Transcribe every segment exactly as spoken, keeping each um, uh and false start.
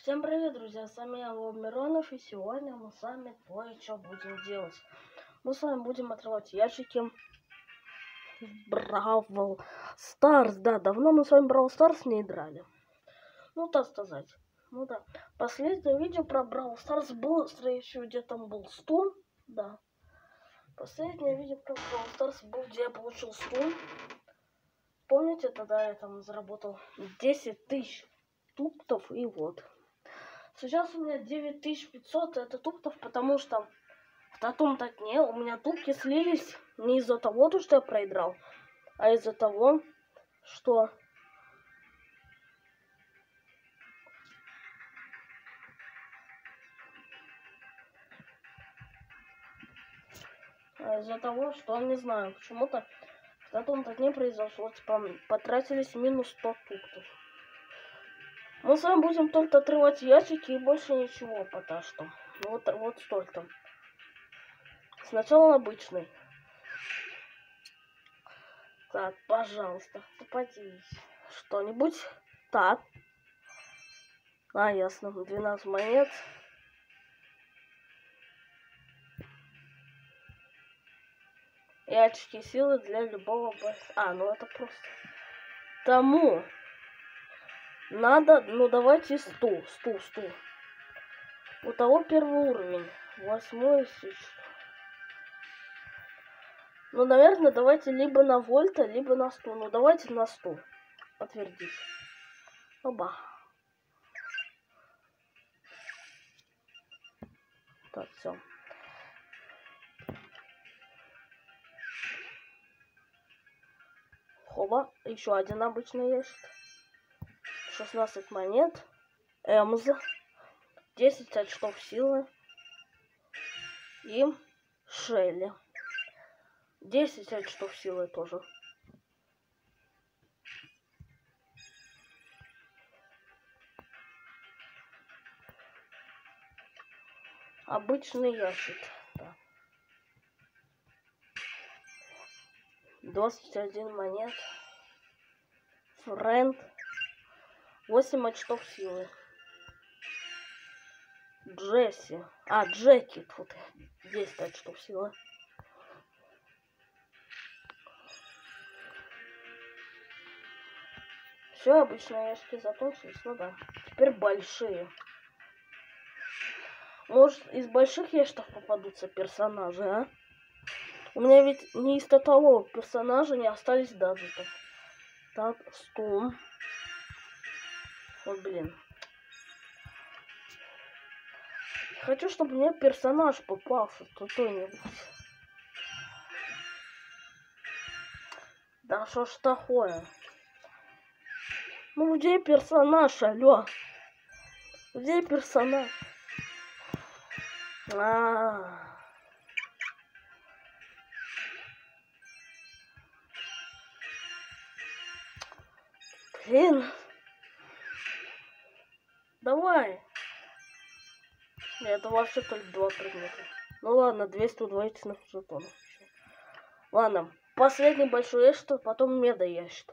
Всем привет, друзья, с вами я, Вов Миронов, и сегодня мы с вами кое-что будем делать. Мы с вами будем открывать ящики Бравл Старс. Да, давно мы с вами Бравл Старс не играли. Ну, так сказать. Ну да. Последнее видео про Бравл Старс было, скорее всего, где там был стул. Да. Последнее видео про Бравл Старс был, где я получил стул. Помните, тогда я там заработал десять тысяч туптов, и вот. Сейчас у меня девять тысяч пятьсот, это туптов, потому что в таком-то дне у меня тупки слились не из-за того, что я проиграл, а из-за того, что а из-за того, что, не знаю, почему-то в таком-то дне произошло, типа, потратились минус сто туптов. Мы с вами будем только отрывать ящики и больше ничего пока что. Вот, вот столько. Сначала обычный. Так, пожалуйста, попадись. Что-нибудь. Так. А, ясно. двенадцать монет. И очки силы для любого бойца. А, ну это просто. Тому надо, ну давайте сто, сто, сто. У того первый уровень. Восьмой. Ну, наверное, давайте либо на вольта, либо на сто. Ну, давайте на сто. Подтвердить. Оба. Так, все. Хоба. Еще один обычный ящик. шестнадцать монет. Эмз. десять очков силы. И Шелли. десять очков силы тоже. Обычный ящик. Да. двадцать один монет. Френд. восемь очков силы. Джесси. А, Джеки. Тут десять очков силы. Все, обычные ящики закончились. Ну да. Теперь большие. Может, из больших ящиков попадутся персонажи, а? У меня ведь не из того персонажа не остались даджетов. Так, сто. Вот, блин. Хочу, чтобы мне персонаж попался кто-нибудь. Да что ж такое? Ну где персонаж, алло? Где персонаж? А, -а, -а. Блин. Давай. Это вообще только два предмета. Ну ладно, двести удвоительных жетонов. Ладно, последний большой ящик, потом меда ящик.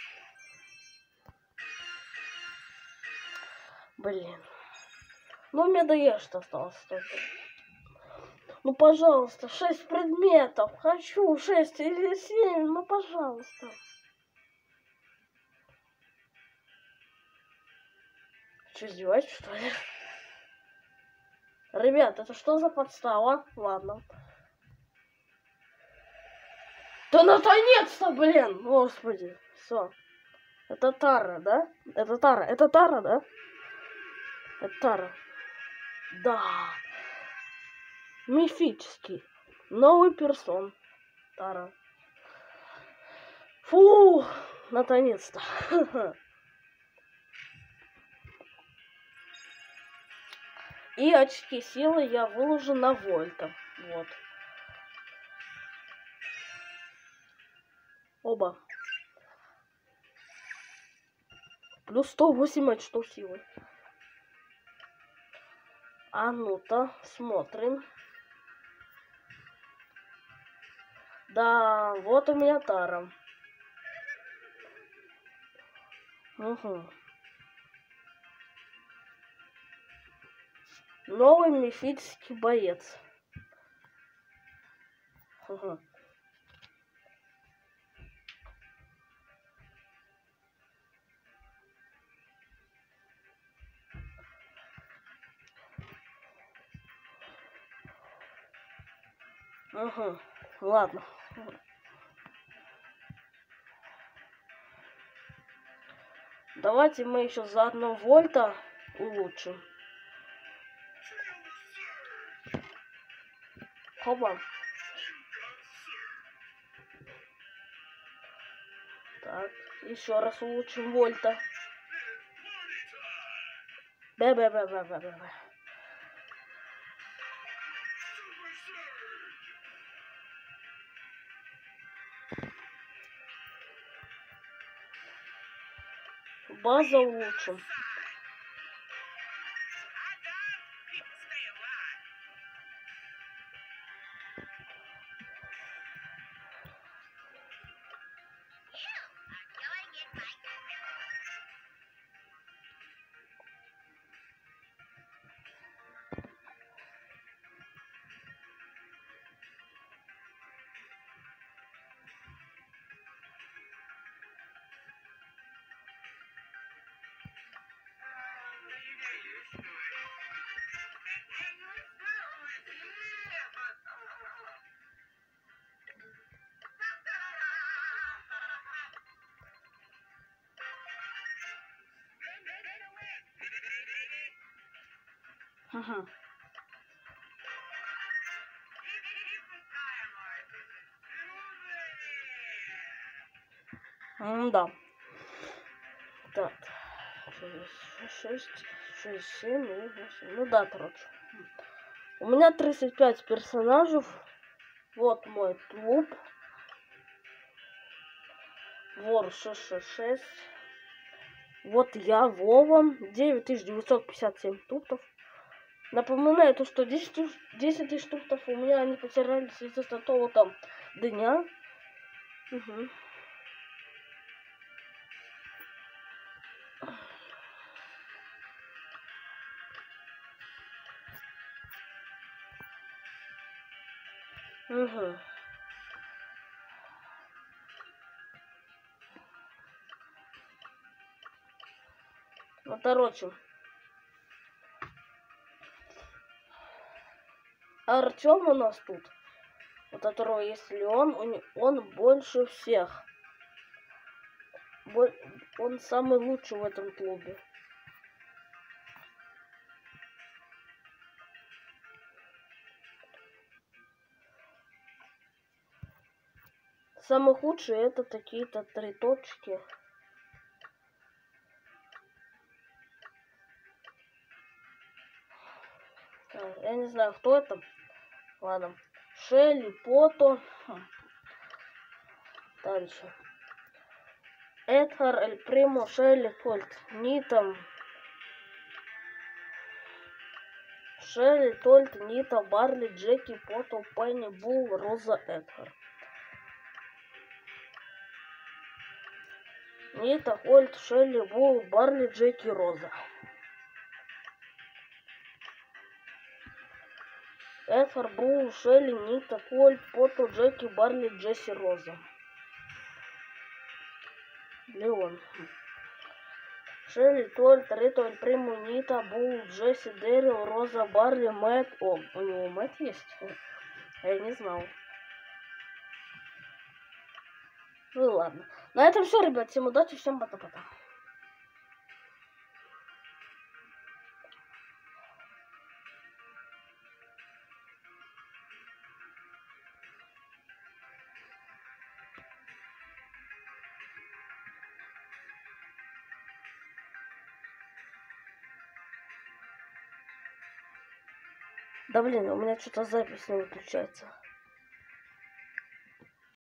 Блин. Ну, меда ящик осталось только. Ну, пожалуйста, шесть предметов. Хочу шесть или семь. Ну, пожалуйста. Что, издеваетесь, что ли? Ребят, это что за подстава? Ладно. Да наконец-то, блин! Господи. Все. Это Тара, да? Это Тара. Это Тара, да? Это Тара. Да. Мифический. Новый персон. Тара. Фу. Наконец-то. И очки силы я выложу на вольта. Вот. Оба. Плюс сто восемь очков силы. А ну-то, смотрим. Да, вот у меня Тара. Угу. Новый мифический боец. Угу. Угу. Ладно. Давайте мы еще заодно Вольта улучшим. Хоба. Так, еще раз улучшим Вольта. Бе-бе-бе-бе-бе-бе. База улучшим. Ага. М-да. Так. шесть, шесть, семь, восемь. Ну да, короче. У меня тридцать пять персонажей. Вот мой клуб. Вор шесть шесть шесть. Вот я, Вова. девять тысяч девятьсот пятьдесят семь туптов. Напоминаю, то, что десять тысяч туптов у меня они потерялись из-за того там дня. Угу. Угу. Ну, короче. Артем у нас тут, у которого есть Леон, он, он больше всех. Он самый лучший в этом клубе. Самый худший это такие-то три точки. Я не знаю, кто это. Ладно. Шелли, Пото. Дальше. Эдгар, Эль Примо, Шелли, Фольт, Нита. Шелли, Тольт, Нита, Барли, Джеки, Пото, Пенни, Бул, Роза, Эдгар. Нита, Хольт, Шелли, Бул, Барли, Джеки, Роза. Эдгар, Бул, Шелли, Нита, Хольт, Пото, Джеки, Барли, Джесси, Роза. Леон. Шелли, Тольт, Рито, Эль Примо, Нита, Бул, Джесси, Дэрил, Роза, Барли, Мэтт. О, у него Мэтт есть? Я не знал. Ну ладно. На этом все, ребят. Всем удачи, всем пока-пока. Да блин, у меня что-то запись не выключается.